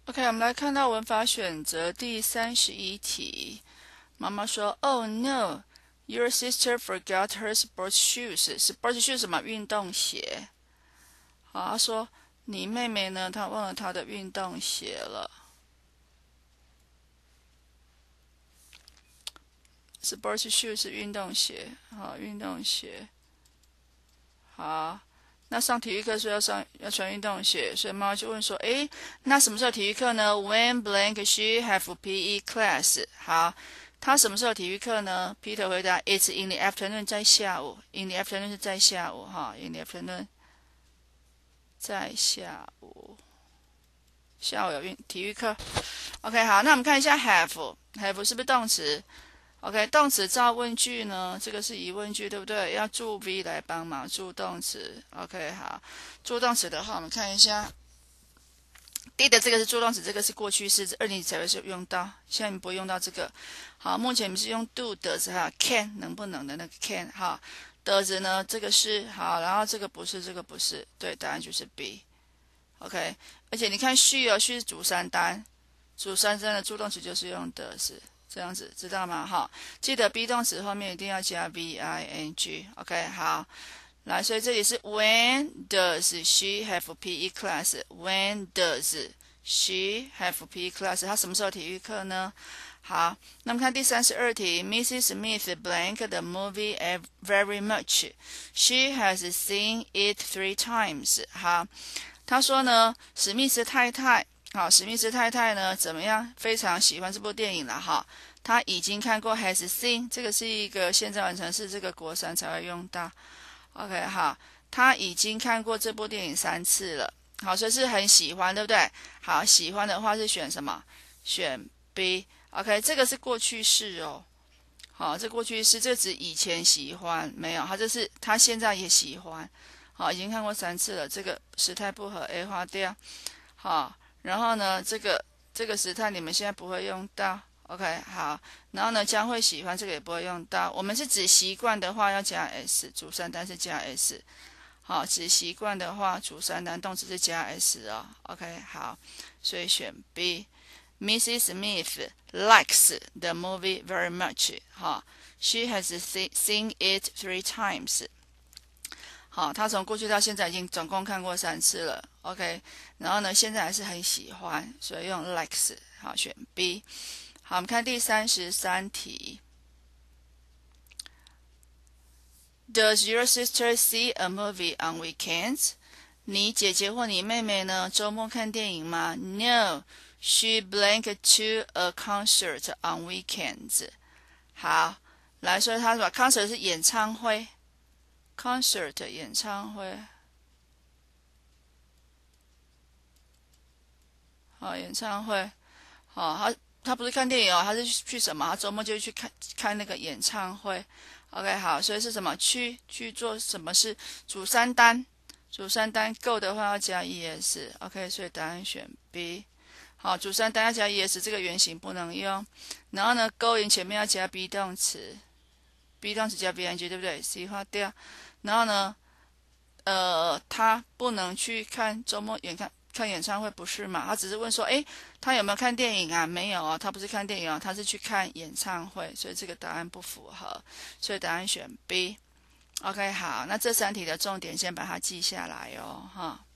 OK，我们来看到文法选择第31题。妈妈说：“Oh no, your sister forgot her sports shoes. Sports shoes 什么？运动鞋。好，她说你妹妹呢？她忘了她的运动鞋了。Sports shoes 是运动鞋。好，运动鞋。好。”那上体育课是要穿运动鞋，所以妈妈就问说：诶，那什么时候体育课呢？When blank she have PE class？ 好，他什么时候体育课呢 ？Peter 回答：It's in the afternoon， 在下午。In the afternoon 是在下午哈。In the afternoon 在下午，下午有体育课。OK， 好，那我们看一下 have 是不是动词？OK， 动词造问句呢，这个是疑问句，对不对？要助 V 来帮忙，助动词。OK， 好，助动词的话，我们看一下，第一的这个是助动词，这个是过去式，2年级才会用到，现在你不会用到这个。好，目前你们是用 do 的词哈 ，can 能不能的那个 can 哈，的词呢，这个是好，然后这个不是，这个不是，对，答案就是 B。OK， 而且你看 she 哦，she 是主三单，主三单的助动词就是用的是。这样子知道吗？哈，记得 be 动词后面一定要加 VING。OK， 好，来，所以这里是 When does she have PE class？When does she have PE class？ 她什么时候体育课呢？好，那么看第32题 ，Mrs. Smith blank the movie very much. She has seen it 3 times. 好，他说呢，史密斯太太。好，史密斯太太呢怎么样？非常喜欢这部电影了哈。她已经看过 has seen， 这个是一个现在完成式，这个国三才会用到。OK， 好，她已经看过这部电影3次了。好，所以是很喜欢，对不对？好，喜欢的话是选什么？选 B。OK， 这个是过去式哦。好，这过去式，这指以前喜欢，没有，它这是他现在也喜欢。好，已经看过3次了，这个时态不合 A 划掉。好。然后呢，这个时态你们现在不会用到 ，OK， 好。然后呢，将会喜欢这个也不会用到。我们是指习惯的话要加 s， 主三单是加 s。好，指习惯的话，主三单动词是加 s 哦 ，OK， 好。所以选 B。Mrs. Smith likes the movie very much. 好 ，She has seen it 3 times. 好，他从过去到现在已经总共看过3次了 ，OK。然后呢，现在还是很喜欢，所以用 likes。好，选 B。好，我们看第33题。Does your sister see a movie on weekends？ 你姐姐或你妹妹呢，周末看电影吗？No, she blank to a concert on weekends。好，来说他说 concert 是演唱会。concert 演唱会，好，演唱会，好，他不是看电影哦，他是去什么？他周末就去看那个演唱会。OK， 好，所以是什么？去做什么事？主三单，主三单 go 的话要加 es。OK， 所以答案选 B。好，主三单要加 es， 这个原型不能用。然后呢 ，go in 前面要加 be 动词，be 动词加 ving， 对不对 ？C 划掉。然后呢，他不能去看周末看演唱会，不是嘛？他只是问说，诶，他有没有看电影啊？没有哦，他不是看电影哦，他是去看演唱会，所以这个答案不符合，所以答案选 B。OK， 好，那这3题的重点先把它记下来哦，哈。